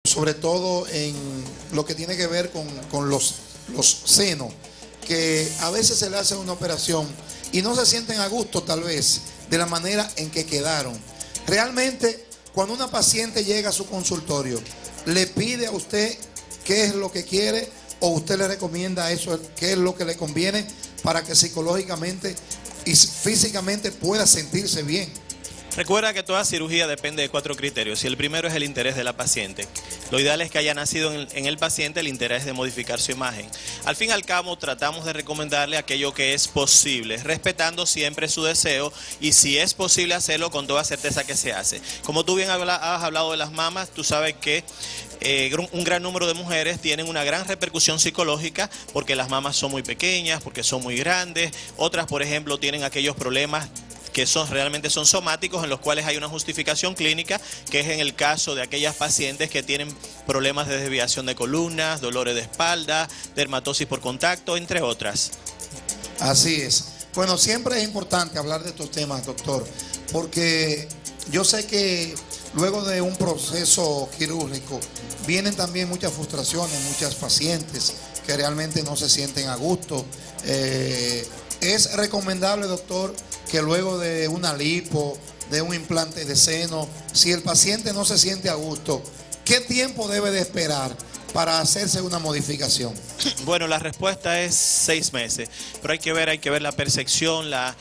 sobre todo en lo que tiene que ver con los senos, que a veces se le hace una operación y no se sienten a gusto tal vez de la manera en que quedaron. Realmente, cuando una paciente llega a su consultorio, le pide a usted qué es lo que quiere o usted le recomienda eso, qué es lo que le conviene para que psicológicamente y físicamente pueda sentirse bien. Recuerda que toda cirugía depende de 4 criterios y el primero es el interés de la paciente. Lo ideal es que haya nacido en el paciente el interés de modificar su imagen. Al fin y al cabo tratamos de recomendarle aquello que es posible, respetando siempre su deseo y si es posible hacerlo con toda certeza que se hace. Como tú bien has hablado de las mamas, tú sabes que un gran número de mujeres tienen una gran repercusión psicológica porque las mamas son muy pequeñas, porque son muy grandes. Otras, por ejemplo, tienen aquellos problemas que realmente son somáticos, en los cuales hay una justificación clínica, que es en el caso de aquellas pacientes que tienen problemas de desviación de columnas, dolores de espalda, dermatosis por contacto, entre otras. Así es. Bueno, siempre es importante hablar de estos temas, doctor, porque yo sé que luego de un proceso quirúrgico vienen también muchas frustraciones, muchas pacientes que realmente no se sienten a gusto. Es recomendable, doctor, que luego de una lipo, de un implante de seno, si el paciente no se siente a gusto, ¿qué tiempo debe de esperar para hacerse una modificación? Bueno, la respuesta es 6 meses, pero hay que ver la percepción, la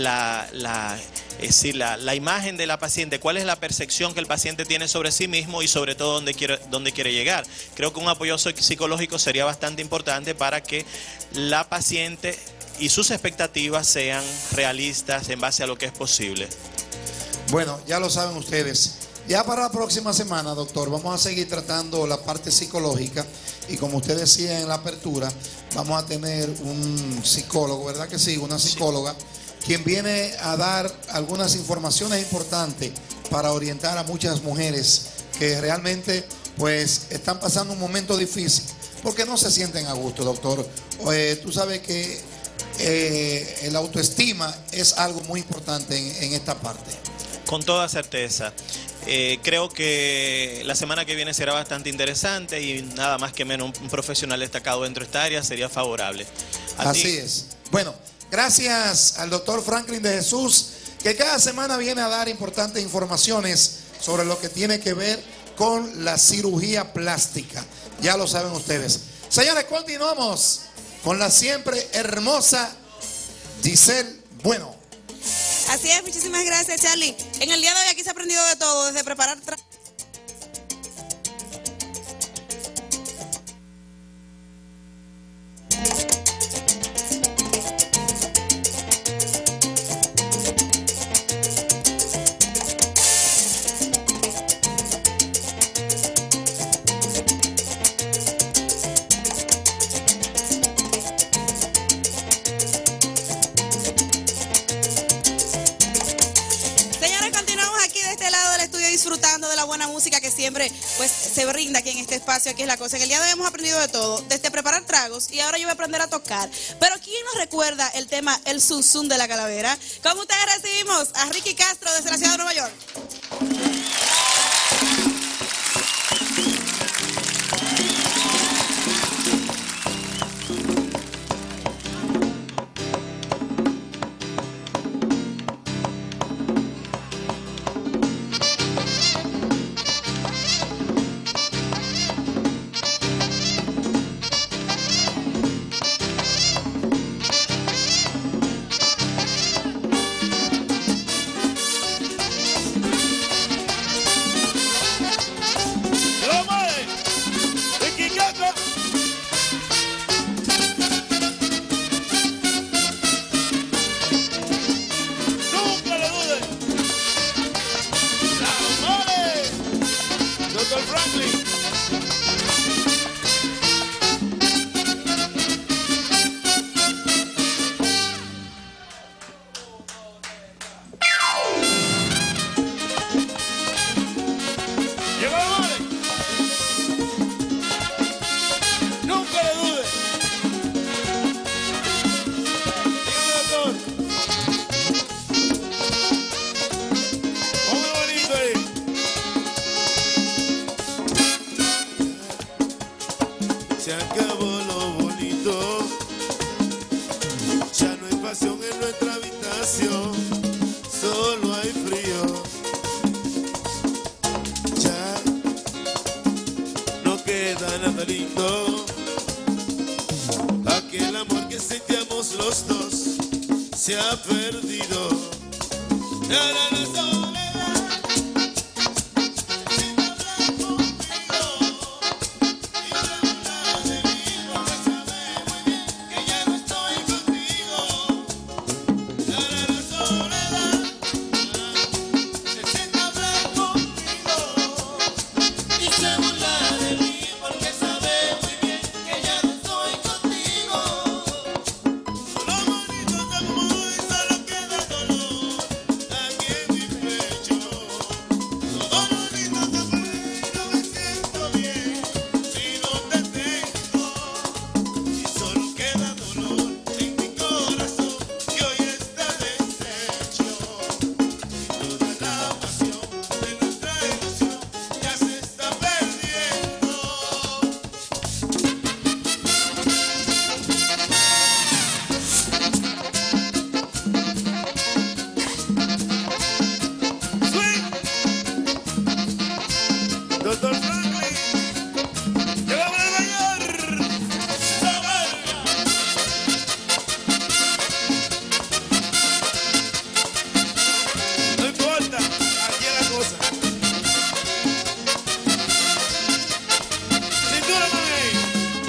imagen de la paciente, cuál es la percepción que el paciente tiene sobre sí mismo y sobre todo dónde quiere llegar. Creo que un apoyo psicológico sería bastante importante para que la paciente y sus expectativas sean realistas en base a lo que es posible. Bueno, ya lo saben ustedes. Ya para la próxima semana, doctor, vamos a seguir tratando la parte psicológica y como usted decía en la apertura, vamos a tener un psicólogo, ¿verdad que sí? Una psicóloga, quien viene a dar algunas informaciones importantes para orientar a muchas mujeres que realmente pues están pasando un momento difícil porque no se sienten a gusto, doctor. Tú sabes que la autoestima es algo muy importante en esta parte. Con toda certeza. Creo que la semana que viene será bastante interesante y nada más que menos un profesional destacado dentro de esta área sería favorable. Así es. Bueno, gracias al doctor Franklin de Jesús, que cada semana viene a dar importantes informaciones sobre lo que tiene que ver con la cirugía plástica. Ya lo saben ustedes. Señores, continuamos con la siempre hermosa Giselle Bueno. Así es, muchísimas gracias, Charlie. En el día de hoy aquí se ha aprendido de todo, desde preparar disfrutando de la buena música que siempre pues se brinda aquí en este espacio. Aquí es la cosa. En el día de hoy hemos aprendido de todo, desde preparar tragos y ahora yo voy a aprender a tocar. Pero ¿quién nos recuerda el tema El Zum Zum de la Calavera? Con ustedes recibimos a Ricky Castro desde la ciudad de Nueva York. se acabó lo bonito. Ya no hay pasión en nuestra habitación, solo hay frío. Ya no queda nada lindo. Aquel amor que sentíamos los dos se ha perdido. La soledad. Doctor Franklin, ¡te vamos a bailar! No importa, aquí es la cosa. Cintura, mami.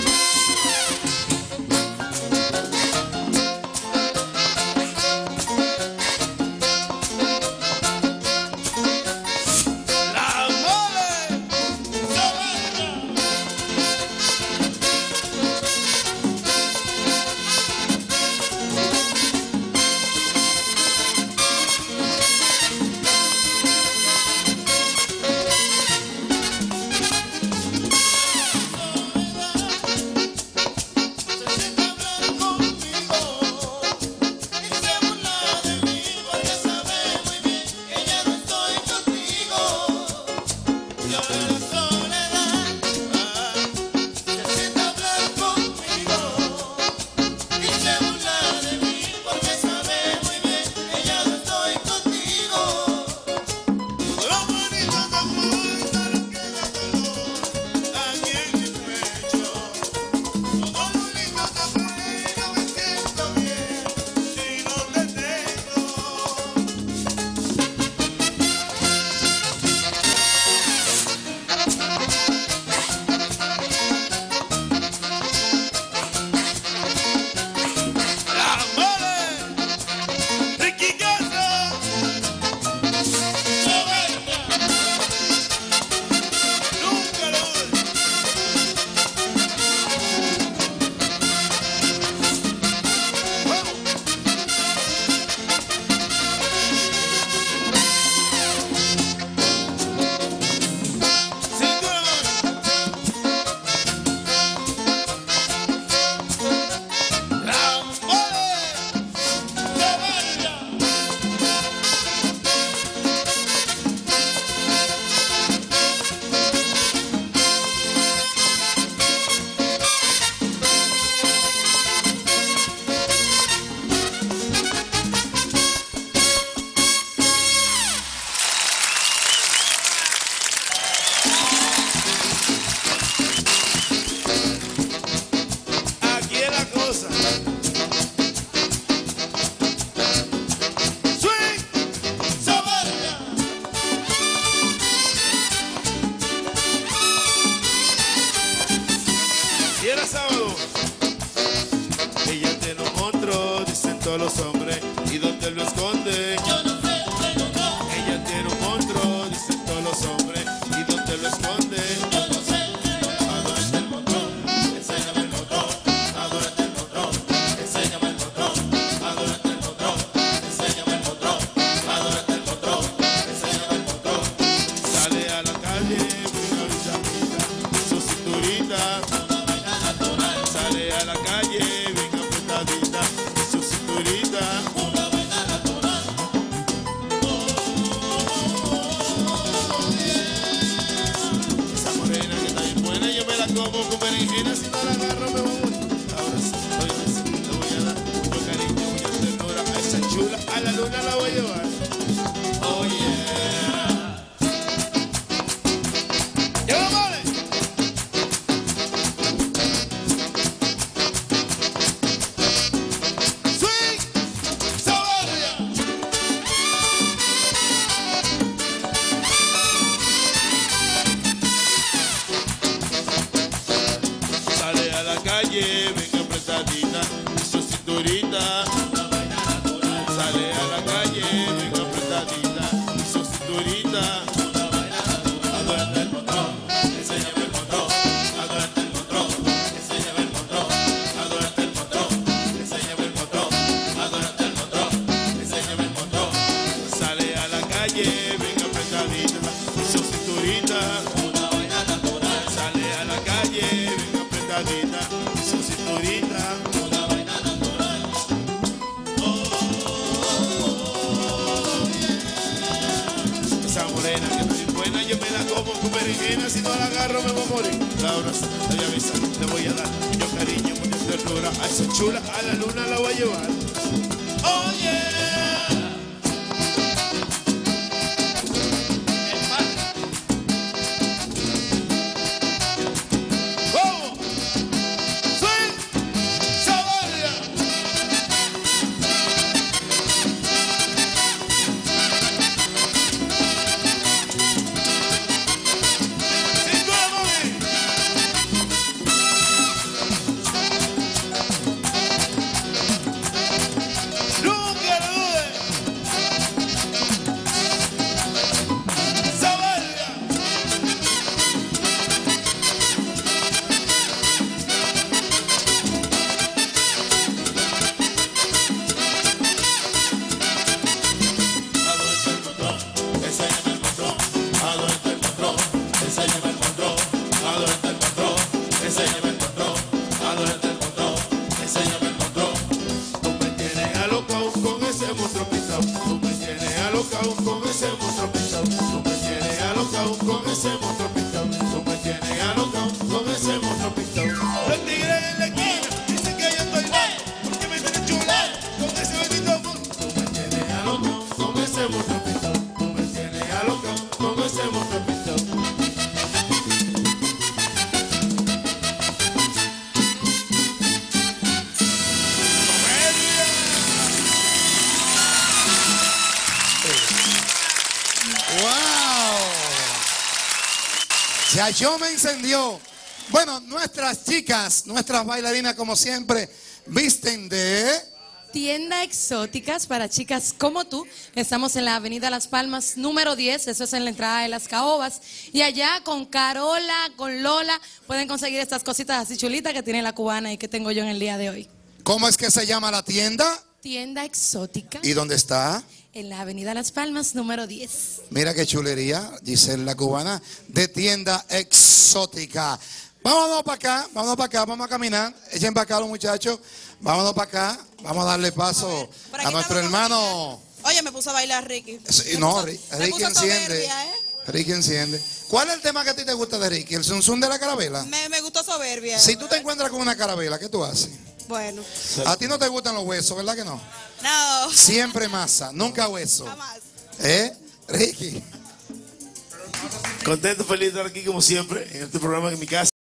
todos los hombres. ¿Y dónde lo esconde? Yo no sé, pero no. Ella tiene un monstruo, dicen todos los hombres. ¿Y dónde lo esconde? Yo no sé, pero no. Adórate el montón, enséñame el montón. Adórate el montón, enséñame el montón. Adórate el montón, enséñame el montón. Adórate el montón, enséñame el montón. Sale a la calle, una luchadita, su cinturita. Una vaina natural. Sale a la calle, bien apretadita, su cinturita. Una vaina natural. Esa morena que está bien buena, yo me la como con berenjenas y toda la calle, venga apretadita, y su cinturita. Sale a la calle, venga apretadita, y su cinturita. Aduerte el montón, enséñame el montón. Aduerte el montón, enséñame el montón. Aduerte el montón, enséñame el montón. Aduerte el montón, enséñame el montón. Sale a la calle, venga apretadita, y su cinturita. Sale a la calle, venga apretadita, y su cinturita. Esa morena que es muy buena, yo me la como con berenjena, si no la agarro me voy a morir. La abrazo, le voy a avisar, le voy a dar yo cariño, mucha ternura. A esa chula, a la luna la voy a llevar. Oye. ¡Vamos! ¡Swing! ¡Zavala! Nunca lo dudes. Zavala. Aduerte el montón, enséñame el montón. Aduerte el montón, enséñame el montón. Aduerte el montón, enséñame el montón. Aduerte el montón, enséñame el montón. Tú me tienes alocao con ese monstruo pisao. Tú me tienes alocao con ese monstruo pisao. Tú me tienes alocao con ese monstruo pisao. Tú me tienes alocao con ese monstruo pisao. Los tigres en la esquina dicen que yo estoy loco porque me tienen chulado con ese bendito monstruo. Tú me tienes alocao con ese monstruo pisao. Tú me tienes alocao con ese monstruo pisao. ¡Wow! Ya yo me encendió. Bueno, nuestras chicas, nuestras bailarinas, como siempre, visten de... Tienda Exóticas para chicas como tú. Estamos en la Avenida Las Palmas, número 10. Eso es en la entrada de Las Caobas. Y allá con Carola, con Lola, pueden conseguir estas cositas así chulitas que tiene la cubana y que tengo yo en el día de hoy. ¿Cómo es que se llama la tienda? Tienda Exótica ¿Y dónde está? en la Avenida Las Palmas, número 10. Mira qué chulería, Giselle la cubana, de Tienda Exótica. Vámonos para acá, vamos a caminar. Echen para acá los muchachos. Vámonos para acá, vamos a darle paso Por aquí a nuestro estamos con hermano. Oye, me puso a bailar Ricky. Sí, Me no, puso- Ricky me puso enciende. soberbia, ¿eh? Ricky enciende. ¿Cuál es el tema que a ti te gusta de Ricky? ¿El zum zum de la carabela? Me gustó soberbia. Si tú te encuentras con una carabela, ¿qué tú haces? Bueno, A ti no te gustan los huesos, ¿verdad que no? no, Siempre masa, nunca hueso. jamás. ¿Eh? Ricky. Contento, feliz de estar aquí como siempre en este programa en mi casa.